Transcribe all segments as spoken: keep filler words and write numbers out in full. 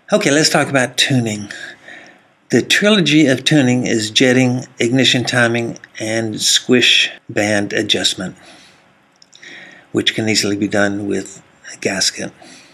Okay, let's talk about tuning. The trilogy of tuning is jetting, ignition timing, and squish band adjustment, which can easily be done with a gasket.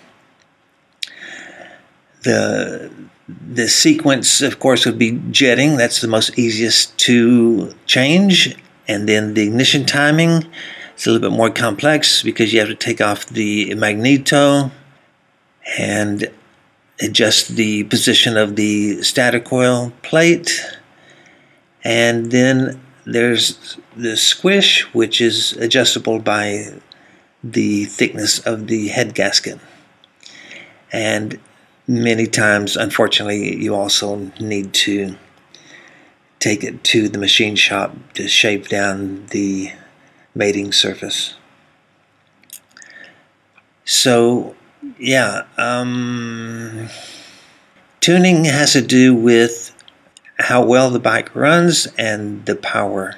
The, the sequence, of course, would be jetting. That's the most easiest to change. And then the ignition timing is a little bit more complex because you have to take off the magneto and adjust the position of the stator coil plate. And then there's the squish, which is adjustable by the thickness of the head gasket. And many times, unfortunately, you also need to take it to the machine shop to shape down the mating surface. So yeah, um, tuning has to do with how well the bike runs and the power.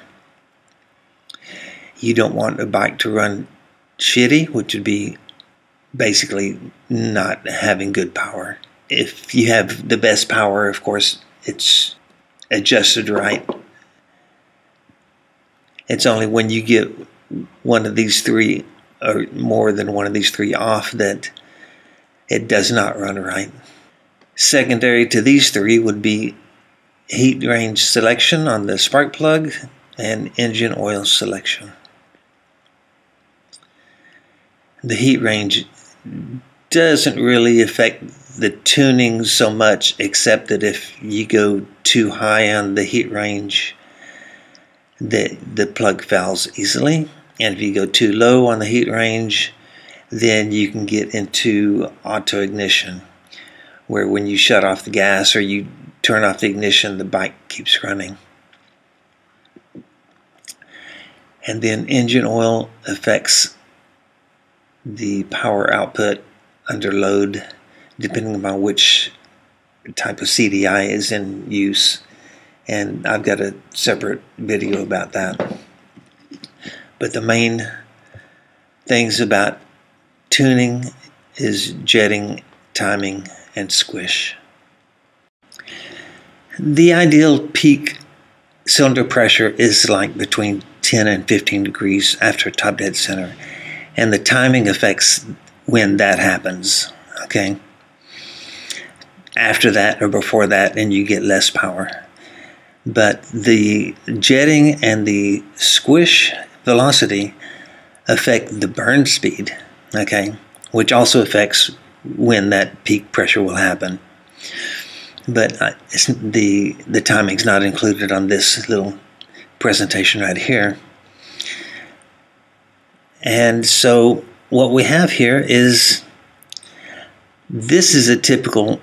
You don't want a bike to run shitty, which would be basically not having good power. If you have the best power, of course, it's adjusted right. It's only when you get one of these three or more than one of these three off that it does not run right. Secondary to these three would be heat range selection on the spark plug and engine oil selection. The heat range doesn't really affect the tuning so much, except that if you go too high on the heat range, the, the plug fouls easily. And if you go too low on the heat range, then you can get into auto ignition, where when you shut off the gas or you turn off the ignition, the bike keeps running. And then engine oil affects the power output under load, depending upon which type of C D I is in use. And I've got a separate video about that. But the main things about tuning is jetting, timing, and squish. The ideal peak cylinder pressure is like between ten and fifteen degrees after top dead center, and the timing affects when that happens. Okay, after that or before that, and you get less power. But the jetting and the squish velocity affect the burn speed, okay, which also affects when that peak pressure will happen. But uh, it's, the the timing's not included on this little presentation right here. And so what we have here is, this is a typical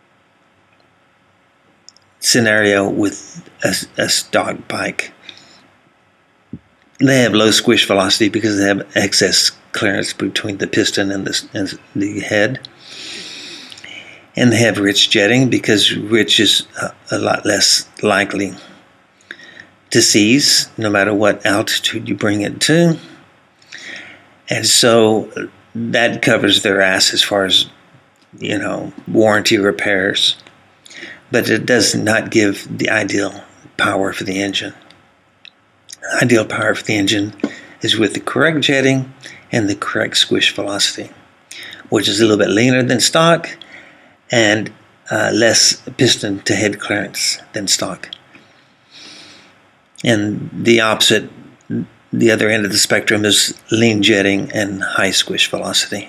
scenario with a, a stock bike. They have low squish velocity because they have excess clearance between the piston and the, and the head. And they have rich jetting because rich is a, a lot less likely to seize, no matter what altitude you bring it to. And so that covers their ass as far as, you know, warranty repairs. But it does not give the ideal power for the engine. Ideal power for the engine is with the correct jetting and the correct squish velocity, which is a little bit leaner than stock and uh, less piston to head clearance than stock. And the opposite, the other end of the spectrum, is lean jetting and high squish velocity.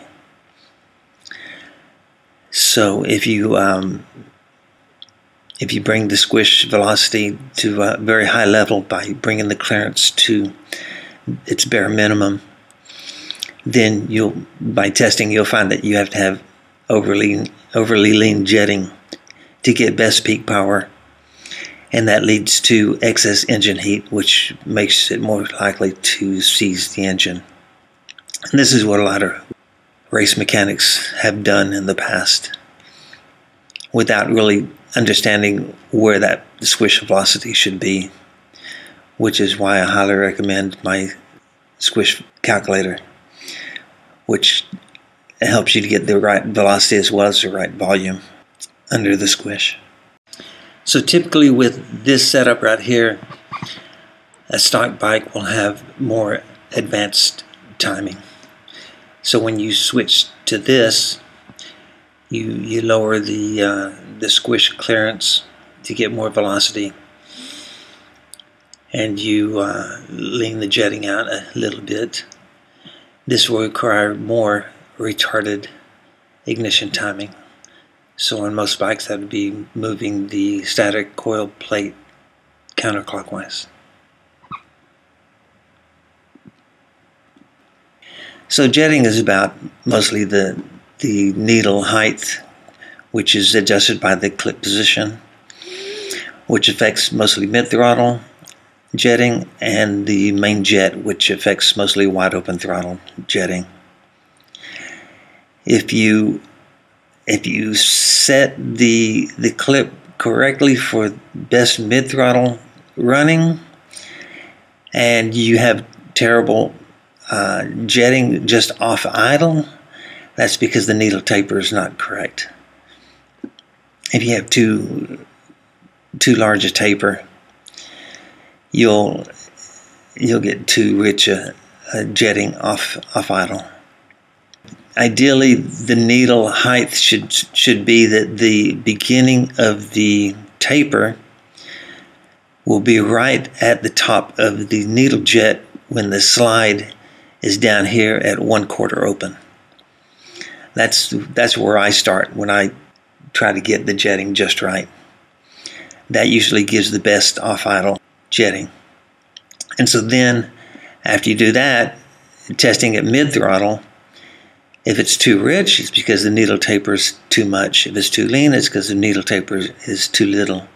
So if you um, if you bring the squish velocity to a very high level by bringing the clearance to its bare minimum, then you'll, by testing, you'll find that you have to have overly overly lean jetting to get best peak power, and that leads to excess engine heat, which makes it more likely to seize the engine. And this is what a lot of race mechanics have done in the past, without really understanding where that squish velocity should be, which is why I highly recommend my squish calculator, which helps you to get the right velocity as well as the right volume. under the squish. So typically with this setup right here, a stock bike will have more advanced timing. So when you switch to this, you you lower the uh, the squish clearance to get more velocity, and you uh, lean the jetting out a little bit. This will require more retarded ignition timing. So on most bikes, that would be moving the static coil plate counterclockwise. So jetting is about mostly the the needle height, which is adjusted by the clip position, which affects mostly mid-throttle jetting, and the main jet, which affects mostly wide open throttle jetting. If you if you set the the clip correctly for best mid-throttle running, and you have terrible uh, jetting just off idle, that's because the needle taper is not correct. If you have too too large a taper, you'll you'll get too rich a, a jetting off off idle. Ideally, the needle height should should be that the beginning of the taper will be right at the top of the needle jet when the slide is down here at one quarter open. That's that's where I start when I try to get the jetting just right. That usually gives the best off idle jetting. And so then, after you do that, testing at mid throttle, if it's too rich, it's because the needle taper is too much. If it's too lean, it's because the needle taper is too little.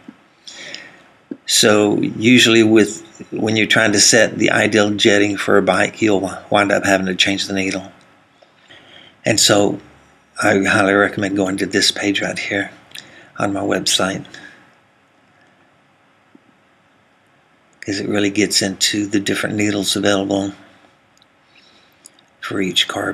So usually with when you're trying to set the ideal jetting for a bike, you'll wind up having to change the needle. And so I highly recommend going to this page right here on my website, because it really gets into the different needles available for each carb.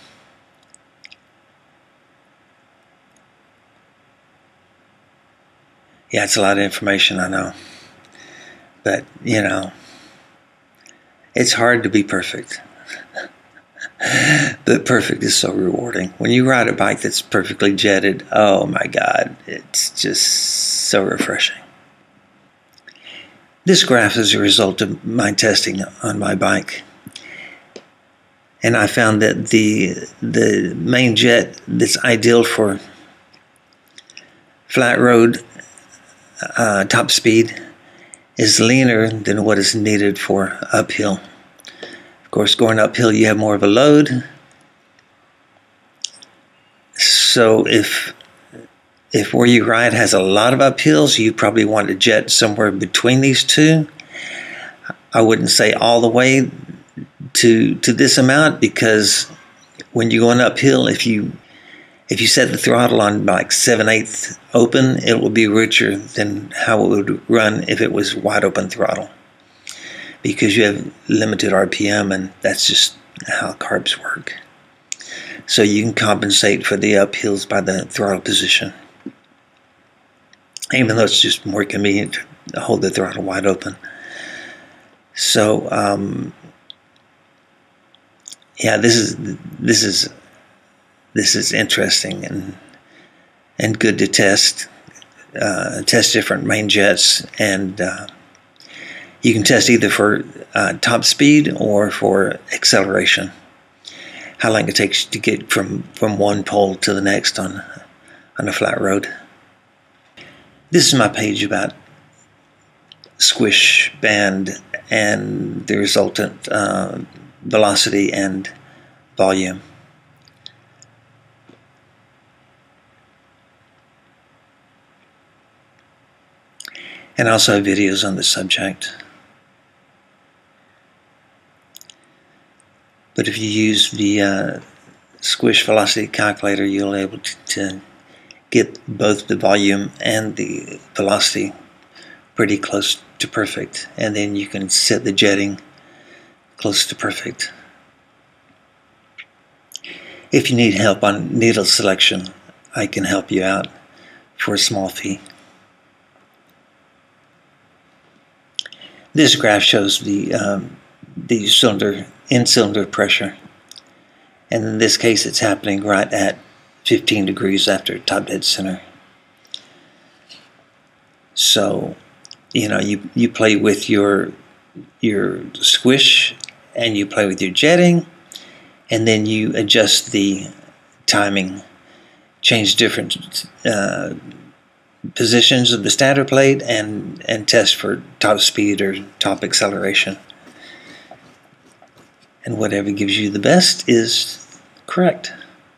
Yeah, it's a lot of information, I know. But, you know, it's hard to be perfect. But perfect is so rewarding. When you ride a bike that's perfectly jetted, oh my God, it's just so refreshing. This graph is a result of my testing on my bike. And I found that the, the main jet that's ideal for flat road Uh, top speed is leaner than what is needed for uphill. Of course, going uphill you have more of a load. So if if where you ride has a lot of uphills, you probably want to jet somewhere between these two. I wouldn't say all the way to to this amount, because when you're going uphill, if you If you set the throttle on like seven eighths open, it will be richer than how it would run if it was wide open throttle, because you have limited R P M, and that's just how carbs work. So you can compensate for the uphills by the throttle position, even though it's just more convenient to hold the throttle wide open. So um, yeah, this is this is. This is interesting and and good to test. Uh, test different main jets, and uh, you can test either for uh, top speed or for acceleration. How long it takes to get from from one pole to the next on on a flat road. This is my page about squish band and the resultant uh, velocity and volume. And I also have videos on the subject. But if you use the uh, squish velocity calculator, you'll be able to, to get both the volume and the velocity pretty close to perfect. And then you can set the jetting close to perfect. If you need help on needle selection, I can help you out for a small fee. This graph shows the um, the cylinder in cylinder pressure, and in this case it's happening right at fifteen degrees after top dead center. So, you know, you you play with your your squish and you play with your jetting, and then you adjust the timing, change different uh, positions of the stator plate, and and test for top speed or top acceleration, and whatever gives you the best is correct.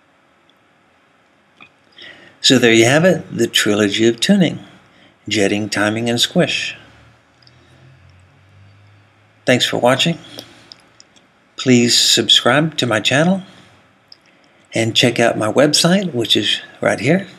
So there you have it, the trilogy of tuning: jetting, timing, and squish. Thanks for watching. Please subscribe to my channel and check out my website, which is right here,